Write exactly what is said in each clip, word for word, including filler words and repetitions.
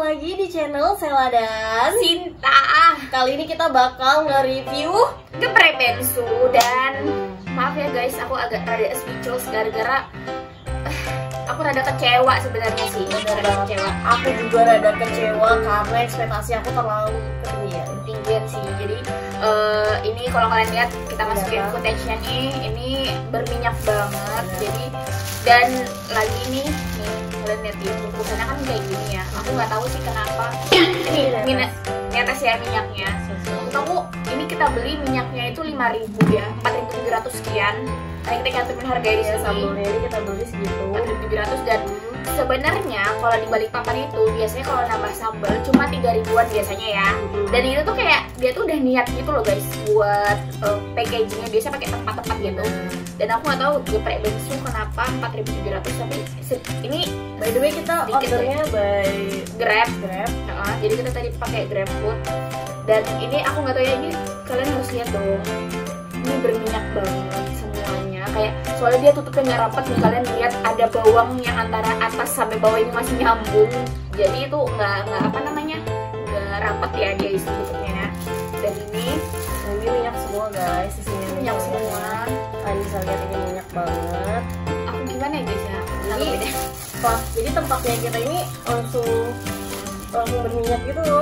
lagi di channel Sela dan Sinta. Kali ini kita bakal nge-review geprek bensu. Dan maaf ya guys, aku agak rada speechless gara-gara uh, aku rada kecewa sebenarnya sih. Bener Rada banget. kecewa. Aku juga rada kecewa karena ekspektasi aku terlalu ketinggian. Ketinggian sih. Jadi uh, ini kalau kalian lihat kita masukin Iya. footage-nya nih, ini berminyak banget. Iya. Jadi dan lagi nih, nih kalian lihat ya, bungkusannya kan kayak gini ya. Aku nggak tahu sih kenapa. Ini minyak netes ya minyaknya. Kamu ini kita beli minyaknya itu lima ribu ya, empat ribu tujuh ratus sekian. Karena kita cantumin harga di Ya, sini. sambelnya ini kita beli segitu. empat ribu tujuh ratus. Dan sebenarnya kalau di Balikpapan itu biasanya kalau nambah sambal cuma tiga ribuan biasanya ya. Dan itu tuh kayak dia tuh udah niat gitu loh guys buat uh, packagingnya, biasa pakai tempat-tempat gitu. Dan aku nggak tahu geprek bensu kenapa empat ribu tujuh ratus, tapi ini By the way kita Sedikit ordernya by Grab. Grab. Nah, jadi kita tadi pakai Grab Food. Dan ini aku nggak tahu ya, ini kalian harus lihat dong. Ini berminyak banget semuanya. Kayak soalnya dia tutupnya nggak rapat nih, kalian lihat ada bawang yang antara atas sampai bawah ini masih nyambung. Jadi itu nggak nggak apa namanya nggak rapat ya dia isi tutupnya. Dan ini Nah, ini minyak semua guys, isinya minyak semua. Kalian bisa lihat ini minyak banget. Aku gimana ya guys ya? Ini beda. pas jadi tempatnya kita ini langsung langsung berminyak gitu loh.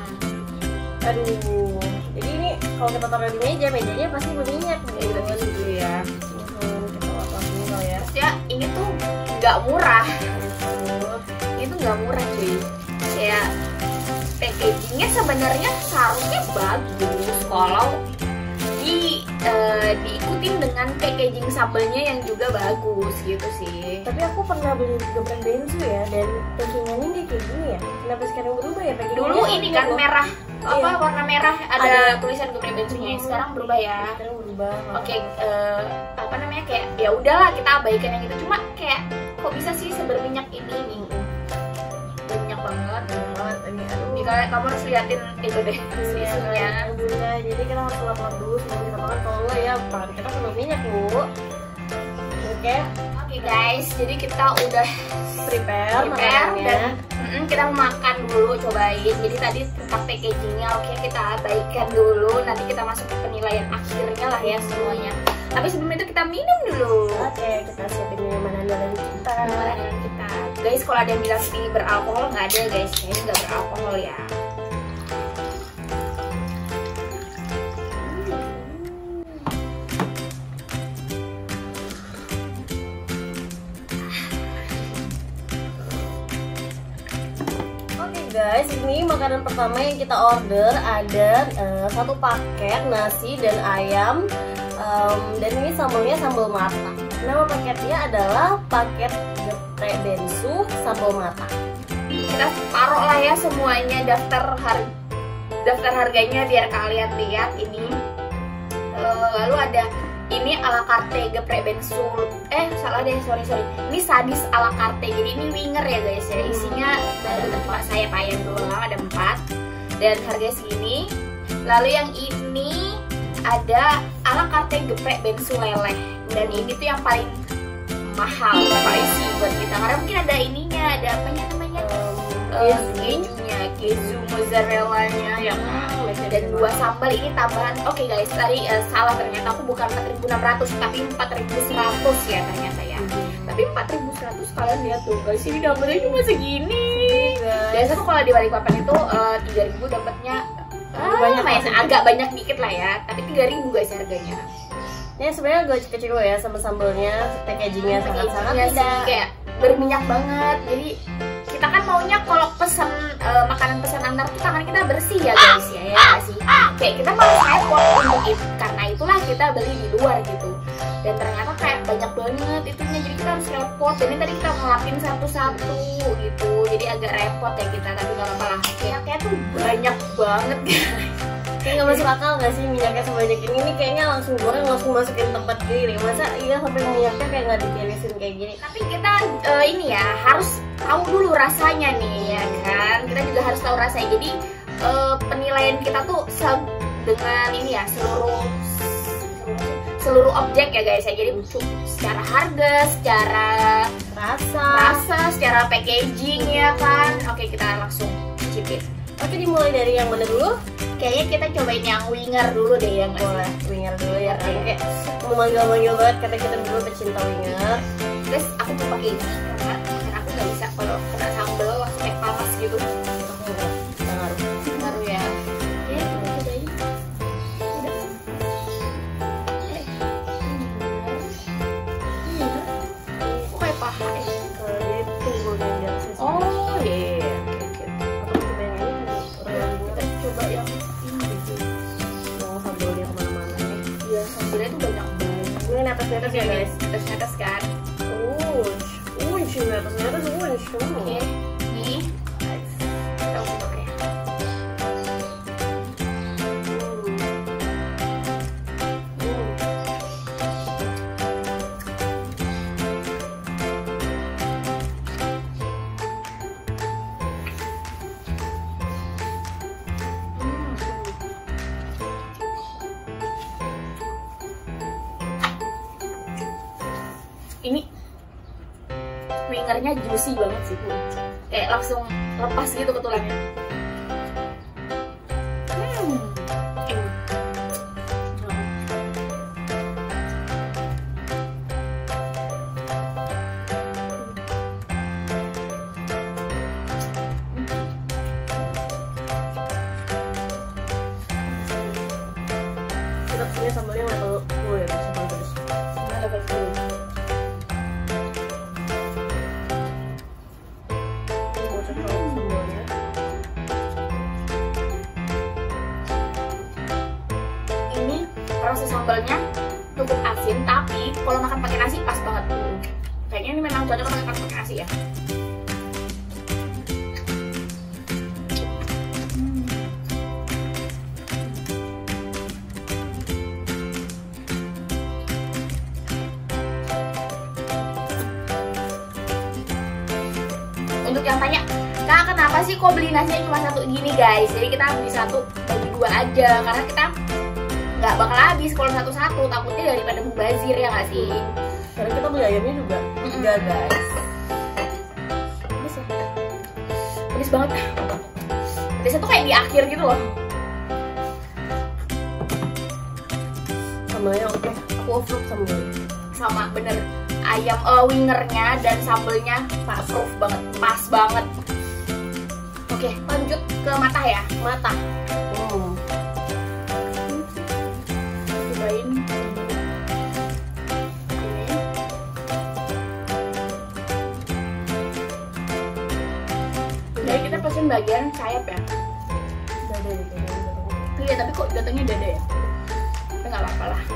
Aduh, jadi ini kalau kita taruh di meja, mejanya pasti berminyak Ya, kita tisu dulu ya. Hmm, kita langsung dulu ya. Ya ini tuh nggak murah. Tuh. Ini tuh nggak murah cuy. Kayak packagingnya sebenarnya seharusnya bagus kalau di eh, diikutin dengan packaging sambelnya yang juga bagus gitu sih. Tapi aku pernah beli geprek bensu ya, dan packingannya dia kayak gini ya. Kenapa sekarang berubah ya packagingnya? Dulu ini kan Loh. merah, apa Iya. warna merah ada, Ada. tulisan geprek bensunya. Sekarang berubah ya. Sekarang berubah. Oke, eh, apa namanya kayak ya udahlah kita abaikan yang itu. Cuma kayak kok bisa sih seberminyak ini nih? Berminyak banget. banget ini. Aduh. Nih kalian kamu harus liatin itu deh Iya, isunya. alhamdulillah. Jadi kita harus lapor dulu sebelum kita makan. Kalau enggak ya pangan kita penuh minyak bu. Oke, Oke guys, jadi kita udah prepare, prepare makanannya. dan mm, kita mau makan dulu, cobain. Jadi tadi tentang packagingnya oke kita abaikan dulu. Nanti kita masuk ke penilaian akhirnya lah ya semuanya. Tapi sebelum itu kita minum dulu. Oke, kita siapin minuman andalan kita. Makanan kita. Guys, kalau ada yang bilang ini beralkohol, nggak ada guys. Ini nggak beralkohol ya. Oke guys, ini makanan pertama yang kita order ada eh, satu paket nasi dan ayam. Em, dan ini sambalnya sambal mata. Nama paketnya adalah paket geprek bensu sambal mata. Kita taruh lah ya semuanya daftar har- daftar harganya biar kalian lihat ini. Eh, lalu ada ini ala carte geprek bensu. Eh salah deh, sorry sorry. Ini sadis ala carte. Jadi ini winger ya guys ya. Isinya ada tempat saya ayam doang, ada empat. Dan harganya segini. Lalu yang ini ada ala carte geprek bensu leleh. Dan ini tuh yang paling mahal, pricey buat kita. Karena mungkin ada ininya, ada apanya namanya? Em, Eh, kejunya, keju mozzarella-nya yang dan dua sambal ini tambahan. Oke guys, tadi eh, salah ternyata aku bukan empat ribu enam ratus tapi empat ribu seratus ya ternyata ya. Tapi empat ribu seratus kalian lihat tuh guys, ini dapetnya cuma segini. Biasa tuh kalau di Balikpapan itu eh, tiga ribu dapatnya ah, Banyak main maksudnya. agak banyak dikit lah ya. Tapi tiga ribu guys harganya. Ini sebenarnya gak kecil ya sama sambalnya, packagingnya sangat-sangat Packagingnya sih tidak. kayak berminyak banget. Jadi kita kan maunya kalau pesan eh, makanan pesan antar tuh tangan kita bersih ya guys ya, ya nggak sih? Kayak kita malah repot untuk itu, karena itulah kita beli di luar gitu. Dan ternyata kayak banyak banget itunya, jadi kita harus repot. Dan ini tadi kita ngelapin satu-satu gitu, jadi agak repot ya kita. Tapi nggak apa-apa lah, minyaknya tuh banyak banget guys. Kayak gak masuk akal gak sih minyaknya sebanyak ini? Ini kayaknya langsung goreng, langsung masukin tempat giling. Masa iya sampai minyaknya kayak gak ditirisin kayak gini? Tapi kita eh, ini ya harus tahu dulu rasanya nih ya kan. Kita juga harus tahu rasanya. Jadi eh, penilaian kita tuh se- dengan ini ya seluruh seluruh objek ya guys ya. Jadi secara harga, secara Rasa. rasa, secara packaging ya kan. Oke, kita langsung cicipin. Oke, dimulai dari yang mana dulu? Kayaknya kita cobain yang winger dulu deh, yang Boleh, winger dulu ya. Kayak memanggil-manggil banget, kata kita dulu pecinta winger. Terus aku mau pakai ini karena, karena aku nggak bisa kalau kena sambal langsung kayak panas gitu. Aku enggak, enggak ngaruh. Baru ya. Oke, kita cobain. Udah. Eh, winger. Kok kayak paha ya? Kalau dia tunggu yang di atasnya. Oh iya. Oke, oke. Atau coba yang ini, royal winger. Kita coba yang ini gitu. Mau sambal dia kemana-mana nih. Iya, sambalnya tuh banyak banget. Ini atas-atas ya guys. Terus atas kan. Unch, unch, ini atas-atas unch. Oke, nih. Kita buka ya. Ini wingernya juicy banget sih, kayak langsung lepas gitu ke tulangnya. Hmm. Eh. Kita punya sambalnya level sepuluh ya, sambal terus. Nah, level sepuluh. Rasa sambalnya cukup asin, tapi kalau makan pakai nasi pas banget. Kayaknya ini memang cocok makan pakai nasi ya. Hmm. Untuk yang tanya, Kak, kenapa sih kok beli nasinya cuma satu gini guys? Jadi kita beli satu bagi dua aja, karena kita nggak bakal habis kalau satu-satu, takutnya daripada mubazir ya nggak sih? Karena kita beli ayamnya juga enggak guys. Pedes ya? Pedes banget. Pedesnya tuh kayak di akhir gitu loh. Sambalnya oke, aku approve sambalnya. Sama bener, ayam uh, wingernya dan sambelnya pas proof banget, pas banget. Oke, lanjut ke mata ya. Mata. Hmm. Cobain ini. Jadi kita pesen bagian sayap ya. Dada deh kayaknya. Iya, tapi kok datangnya dada ya? Tapi nggak apa-apa lah.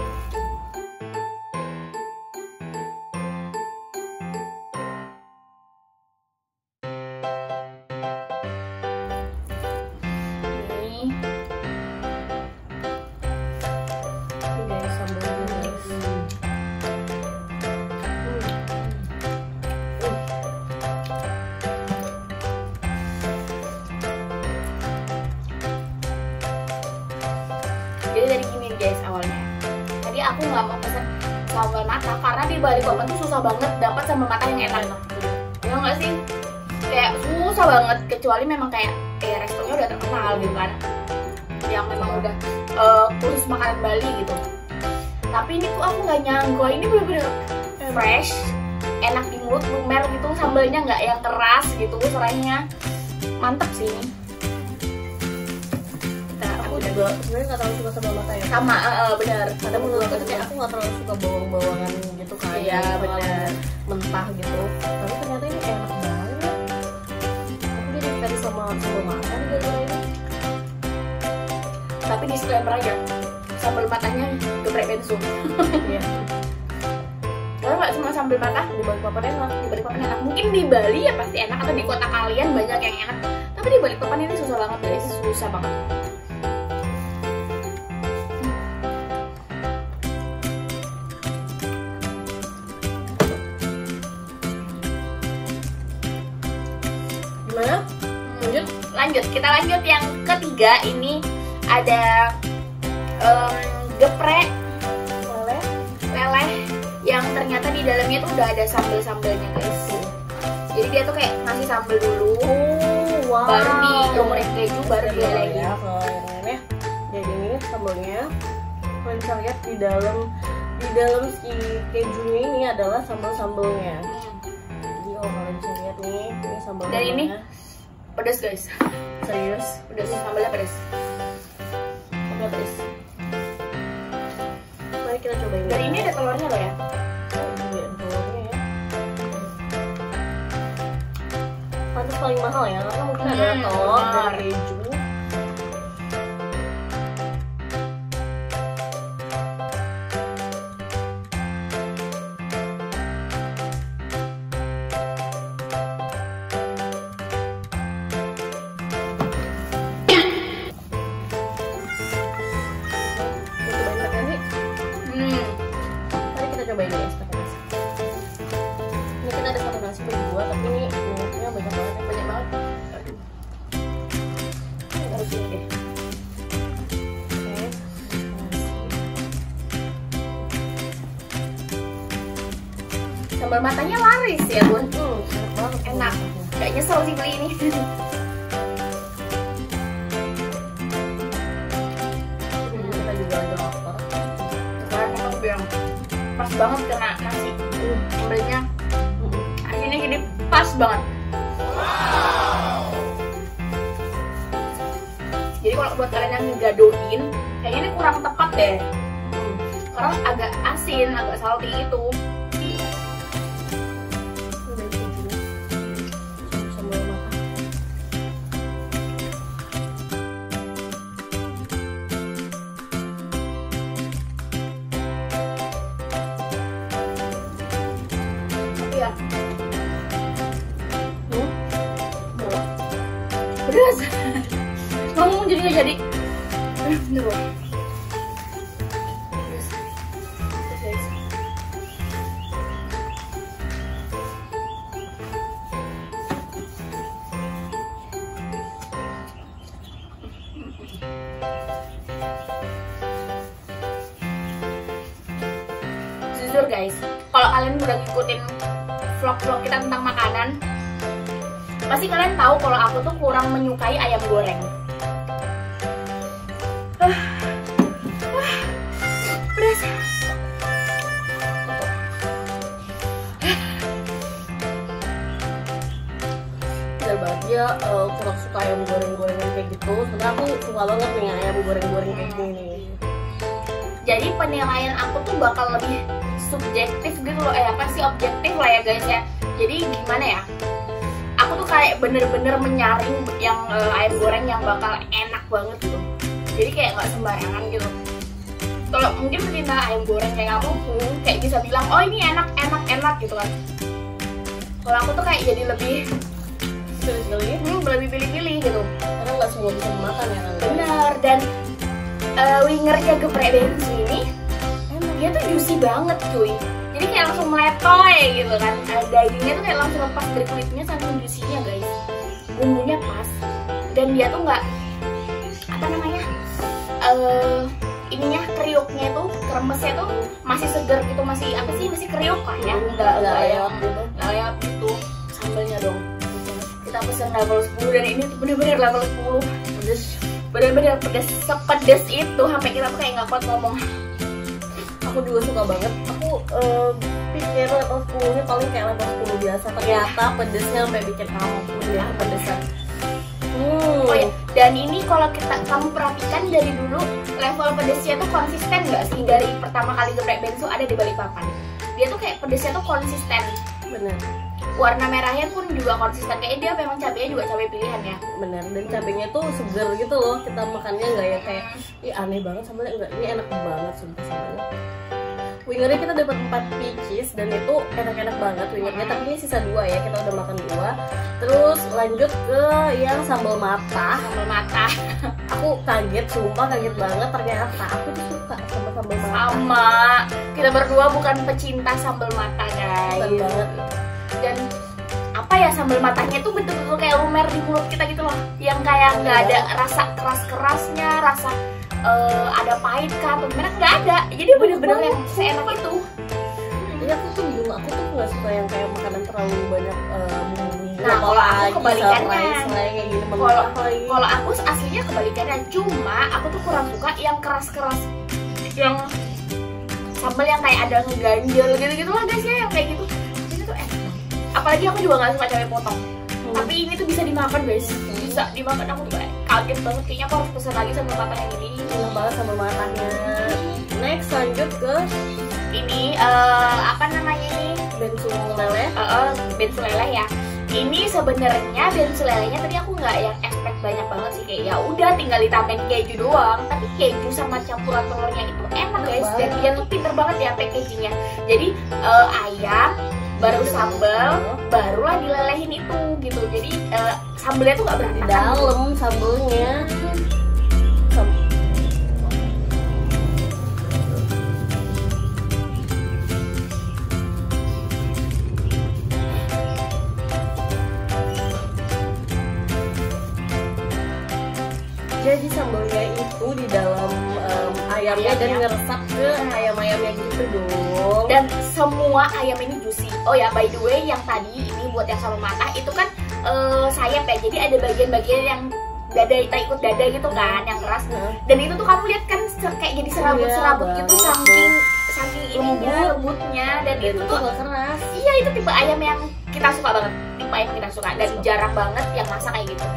Jadi dari gini guys awalnya. Tadi aku nggak mau pesen sambal mata karena di Balikpapan tuh susah banget dapat sambal mata yang enak. Ya nggak sih? Kayak susah banget, kecuali memang kayak kayak restonya udah terkenal gitu kan, yang memang udah uh, khusus makanan Bali gitu. Tapi ini tuh aku nggak nyangka, ini bener-bener fresh, enak di mulut, lumer gitu, sambalnya nggak yang keras gitu, serainya mantep sih ini. Aku juga sebenarnya nggak terlalu suka sambal mata ya. Sama, uh, bener. Kadang menurut aku kayak aku nggak terlalu suka bawang-bawangan gitu kan. Iya bener. Mentah gitu. Tapi ternyata ini enak banget. Aku jadi fans sama sambal mata nih gara-gara ini. Tapi disclaimer aja, sambal matanya geprek bensu. Iya. Karena nggak semua sambal mata Di Balikpapan enak. di Balikpapan enak. Mungkin di Bali ya pasti enak, atau di kota kalian banyak yang enak. Tapi di Balikpapan ini susah banget guys, susah banget. Gimana? Lanjut? Lanjut, kita lanjut yang ketiga. Ini ada um, geprek Boleh. leleh yang ternyata di dalamnya tuh udah ada sambal-sambalnya guys. Jadi dia tuh kayak ngasih sambal dulu, Oh. wow. baru dilumurin keju, baru Baru dilelehin. ya kalau yang lainnya. Jadi ini sambalnya kalian bisa lihat di dalam di dalam si kejunya ini adalah sambal-sambalnya. Jadi kalau kalian bisa lihat nih, ini sambalnya. Dan ini pedas guys, serius. pedas, sambalnya pedas, sambalnya pedas. Mari kita cobain. Dan ini ada telurnya loh ya. Iya, telurnya ya. Pantas paling mahal ya, karena mungkin ada Hmm, telur dan benar. keju. Hmm. Mari kita cobain guys pakai nasi. Ini kita ada satu nasi berdua, tapi ini minumnya banyak banget, ya. banyak banget. Ini harus ini deh. Oke, nasi. Sambal matanya laris ya bun. Hmm, enak banget. Enak. Gak nyesel sih beli ini. Hmm, kita juga ada lapar. Sekarang aku bilang pas banget kena nasi. Sambelnya asinnya gini pas banget. Jadi kalau buat kalian yang gadoin, kayaknya ini kurang tepat deh. Karena agak asin, agak salty itu. Sambal matah. Iya, Hmm? Boleh. pedas. Ngomong jadi nggak jadi. Eh, bener loh. Pedas. Pedas, guys. Jujur guys, kalau kalian udah ngikutin vlog-vlog kita tentang makanan, pasti kalian tahu kalau aku tuh kurang menyukai ayam goreng. Ah, ah, pedas. Bener banget dia eh, kurang suka ayam goreng-gorengan kayak gitu. Sebenarnya aku suka banget nih ayam goreng-goreng kayak gini. Jadi penilaian aku tuh bakal lebih subjektif gitu loh, eh apa sih objektif lah ya guys ya. Jadi gimana ya? Aku tuh kayak bener-bener menyaring yang eh, ayam goreng yang bakal enak banget gitu. Jadi kayak nggak sembarangan gitu. Kalau mungkin pecinta ayam goreng kayak kamu, hmm, kayak bisa bilang, oh ini enak, enak, enak gitu kan. Kalau aku tuh kayak jadi lebih, Sekali-sekali hmm, lebih pilih-pilih gitu. karena nggak semua bisa makan ya kan. Bener, dan uh, wingernya geprek bensu ini emang dia tuh juicy banget cuy. Jadi kayak langsung meletoy gitu kan. Uh, dagingnya tuh kayak langsung lepas dari kulitnya, saking juicy-nya guys. Bumbunya pas, dan dia tuh nggak apa namanya uh, ininya kriuknya tuh, kremesnya tuh masih seger gitu, masih apa sih, masih kriuk lah ya, nggak Nggak nggak ayam ayam gitu. nggak ayam gitu. Sambelnya dong, kita pesen level sepuluh dan ini tuh bener-bener level sepuluh, pedes, bener-bener pedes, sepedes itu sampai kita tuh kayak nggak kuat ngomong. Aku juga suka banget. Aku eh, pikir level sepuluh-nya paling kayak level sepuluh biasa. Ternyata pedesnya sampai bikin ampun ya pedesan. Hmm. Oh ya, dan ini kalau kita kamu perhatikan dari dulu level pedesnya tuh konsisten nggak sih dari pertama kali geprek bensu ada di Balikpapan? Dia tuh kayak pedesnya tuh konsisten. Bener, Warna merahnya pun juga konsisten. Kayak dia memang cabenya juga cabai pilihan ya. bener. Dan cabenya tuh seger gitu loh. Kita makannya nggak ya kayak, ih aneh banget sambalnya, enggak. Ini enak banget sumpah sambalnya. Wingernya kita dapat empat pieces dan itu enak-enak banget wingernya. Tapi ini sisa dua ya, kita udah makan dua. Terus lanjut ke yang sambal mata. Sambal mata. Aku kaget, sumpah kaget banget. Ternyata aku tuh suka sama sambal mata. Sama. Kita berdua bukan pecinta sambal mata guys. Bukan banget. Dan apa ya, sambal matanya tuh betul-betul kayak lumer di mulut kita gitu loh. Yang kayak nggak ada rasa keras-kerasnya, rasa eh, ada pahit kah atau gimana, nggak ada. Jadi bener-bener yang seenak itu. Jadi aku tuh bingung, aku tuh nggak suka yang kayak makanan terlalu banyak eh, bumbu-bumbu Nah, kalau aku kebalikannya. Kalau kalau aku aslinya kebalikannya, cuma aku tuh kurang suka yang keras-keras, yang sambal yang kayak ada ngeganjel gitu-gitu lah guys ya, yang kayak gitu. Ini tuh enak. Apalagi aku juga nggak suka cabai potong. Hmm. Tapi ini tuh bisa dimakan guys, bisa dimakan. Aku tuh kayak kaget banget, kayaknya aku harus pesan lagi sama matang yang ini. Enak banget sama matangnya. Next lanjut ke ini uh, apa namanya ini? Bensu leleh. Uh, uh, bensu leleh ya. Ini sebenarnya bensu lelehnya tadi aku nggak yang expect banyak banget sih, kayak ya udah tinggal ditambahin keju doang. Tapi keju sama campuran telurnya itu enak guys, dan dia tuh pinter banget ya packagingnya. Jadi uh, ayam baru sambal, barulah dilelehin itu gitu. Jadi uh, sambalnya tuh nggak berantakan. Di dalam sambalnya. Jadi sambalnya itu di dalam um, ayamnya dan ngeresap ke ayam-ayamnya gitu dong. Dan semua ayam ini juicy. Oh ya, by the way, yang tadi ini buat yang sama mata itu kan uh, sayap ya. Jadi ada bagian-bagian yang dada, kita ikut dada gitu kan, yang keras. Dan itu tuh kamu lihat kan kayak jadi serabut-serabut gitu, saking saking ininya lembutnya. Dan, dan itu tuh gak keras. Iya, itu tipe ayam yang kita suka banget. Tipe ayam kita suka, dan jarang banget yang masak kayak gitu.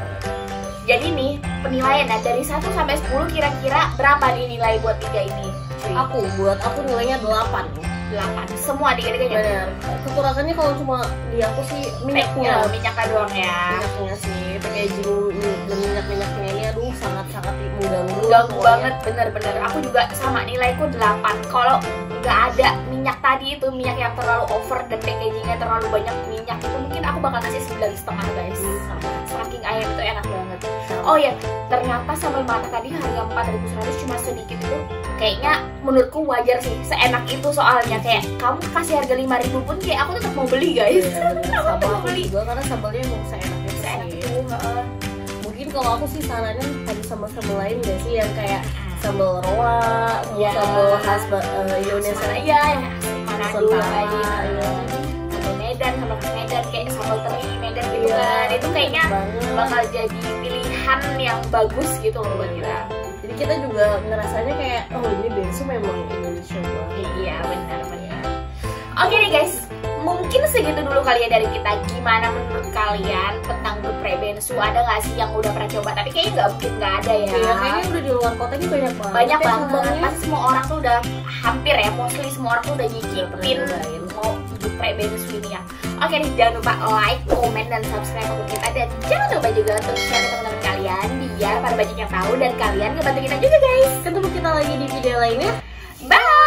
Jadi nih penilaian nah, dari satu sampai sepuluh kira-kira berapa nih nilai buat tiga ini? Cuy. Aku buat aku nilainya delapan. delapan. Semua tiga-tiganya. Benar. Kekurangannya kalau cuma di aku sih minyaknya. Minyaknya doang ya. Minyaknya sih, packaging dan minyak-minyaknya ini aduh sangat-sangat mengganggu. Mengganggu banget, bener-bener. Aku juga sama, nilaiku delapan. Kalau nggak ada minyak tadi itu, minyak yang terlalu over dan packagingnya terlalu banyak minyak itu, mungkin aku bakal kasih sembilan setengah guys. Saking ayam itu enak banget. Oh ya, ternyata sambal mata tadi harga empat ribu seratus cuma sedikit itu. Kayaknya menurutku wajar sih, seenak itu soalnya. Kayak kamu kasih harga lima ribu pun kayak aku tetap mau beli guys. Ya, aku tetap mau beli juga karena sambalnya emang seenaknya seenak sih. itu. Mungkin kalau aku sih sarannya ada sambal-sambal lain gak sih yang kayak sambal roa, ya, sambal khas uh, Indonesia. Iya, Manado lain. Ya. Sambal Medan, sambal khas Medan kayak sambal teri Medan gitu ya, kan. Itu kayaknya banget. Bakal jadi pilihan yang bagus gitu loh buat kita. Jadi kita juga ngerasanya kayak oh ini bensu memang Indonesia banget. Iya, benar-benar. Oke nih guys, mungkin segitu dulu kali ya dari kita. Gimana menurut kalian tentang geprek bensu? Ada nggak sih yang udah pernah coba? Tapi kayaknya nggak mungkin nggak ada ya. Iya, kayaknya udah di luar kota ini banyak banget. Banyak banget. Pasti semua orang tuh udah hampir ya, mostly semua orang tuh udah nyicipin mau geprek bensu ini ya. Oke nih, jangan lupa like, komen, dan subscribe akun kita. Dan jangan lupa juga untuk share ke teman-teman kalian biar pada banyak yang tahu dan kalian ngebantu kita juga guys. Ketemu kita lagi di video lainnya. Bye!